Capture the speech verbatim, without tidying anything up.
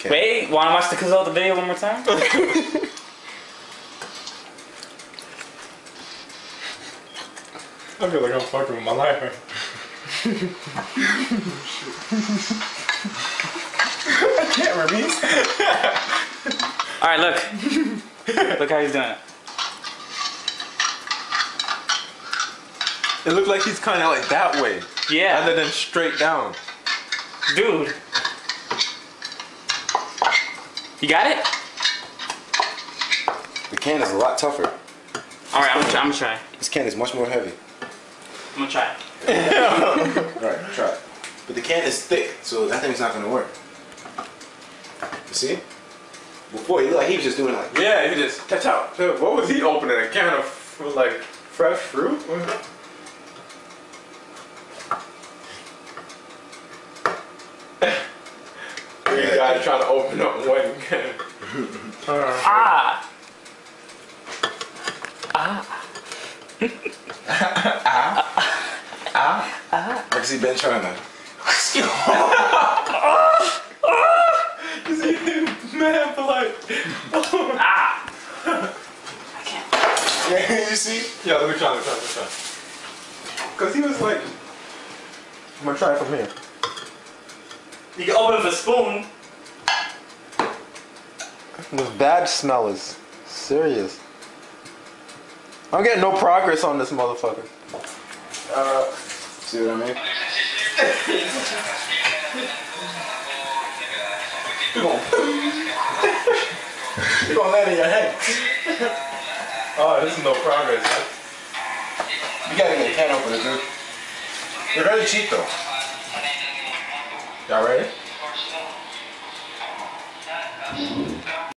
can. Wait, wanna watch the Kazoo the video one more time? I feel like I'm fucking with my life. I can't release. Alright, look. Look how he's doing it. It looked like he's kind of like that way. Yeah. Rather than straight down. Dude. You got it? The can is a lot tougher. Alright, I'm, I'm gonna try. This can is much more heavy. I'm gonna try. Alright, try it. But the can is thick, so that thing's not gonna work. You see? Before, he looked like he was just doing it like... Yeah, he just catch out. What was he opening? A can of like fresh fruit? You guys trying to open up one can. Ah! Ah! Ah? Ah? I can see Ben trying that. You see, man, for like... Ah! I can't. Yeah, you see? Yeah, let me try, let me try, let me try. Cause he was like... I'm gonna try it from here. You can open it with a spoon. This bad smell is serious. I'm getting no progress on this motherfucker. Uh, see what I mean? You're gonna, you're gonna land in your head. Oh, this is no progress. You gotta get a can opener, dude. They're very cheap though. Y'all ready?